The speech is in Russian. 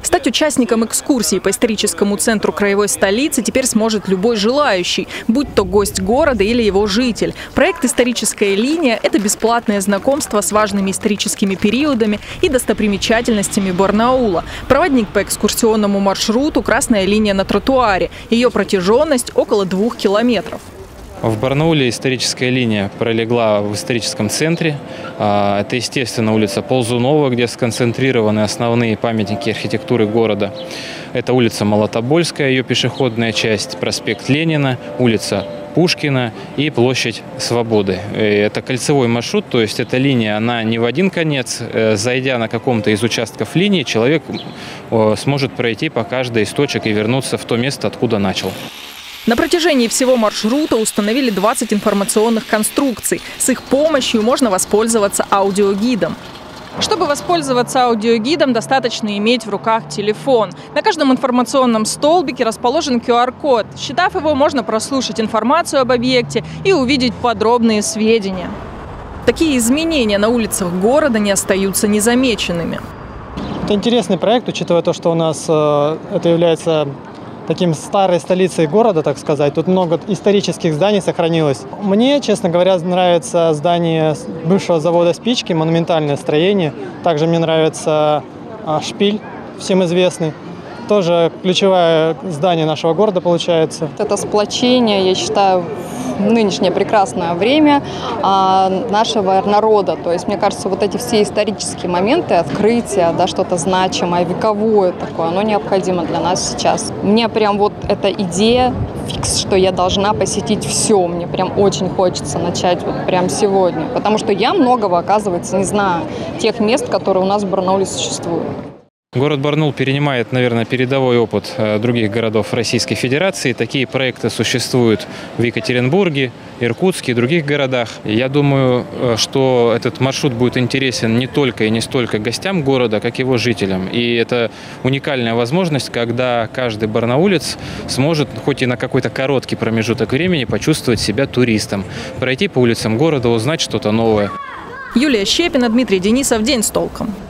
Стать участником экскурсии по историческому центру краевой столицы теперь сможет любой желающий, будь то гость города или его житель. Проект «Историческая линия» – это бесплатное знакомство с важными историческими периодами и достопримечательностями Барнаула. Проводник по экскурсионному маршруту – красная линия на тротуаре. Ее протяженность – около 2 километров. В Барнауле историческая линия пролегла в историческом центре. Это, естественно, улица Ползунова, где сконцентрированы основные памятники архитектуры города. Это улица Молотобольская, ее пешеходная часть, проспект Ленина, улица Пушкина и площадь Свободы. Это кольцевой маршрут, то есть эта линия, она не в один конец. Зайдя на каком-то из участков линии, человек сможет пройти по каждой из точек и вернуться в то место, откуда начал. На протяжении всего маршрута установили 20 информационных конструкций. С их помощью можно воспользоваться аудиогидом. Чтобы воспользоваться аудиогидом, достаточно иметь в руках телефон. На каждом информационном столбике расположен QR-код. Считав его, можно прослушать информацию об объекте и увидеть подробные сведения. Такие изменения на улицах города не остаются незамеченными. Это интересный проект, учитывая то, что у нас это является таким старой столицей города, так сказать. Тут много исторических зданий сохранилось. Мне, честно говоря, нравится здание бывшего завода «Спички», монументальное строение. Также мне нравится шпиль, всем известный. Тоже ключевое здание нашего города получается. Это сплочение, я считаю, в нынешнее прекрасное время нашего народа. То есть, мне кажется, вот эти все исторические моменты, открытия, да, что-то значимое, вековое такое, оно необходимо для нас сейчас. Мне прям вот эта идея фикс, что я должна посетить все. Мне прям очень хочется начать вот прям сегодня. Потому что я многого, оказывается, не знаю тех мест, которые у нас в Барнауле существуют. Город Барнаул перенимает, наверное, передовой опыт других городов Российской Федерации. Такие проекты существуют в Екатеринбурге, Иркутске и других городах. Я думаю, что этот маршрут будет интересен не только и не столько гостям города, как и его жителям. И это уникальная возможность, когда каждый барнаулец сможет, хоть и на какой-то короткий промежуток времени, почувствовать себя туристом, пройти по улицам города, узнать что-то новое. Юлия Щепина, Дмитрий Денисов. День с толком.